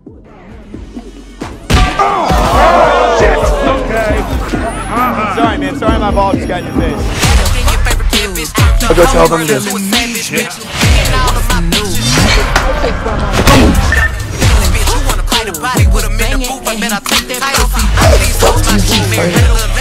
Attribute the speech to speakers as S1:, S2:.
S1: Oh, shit! Okay.
S2: Sorry, man. Sorry my ball just got in your face.
S3: I'll go tell them this.
S4: Body with a minute, I bet I take that off.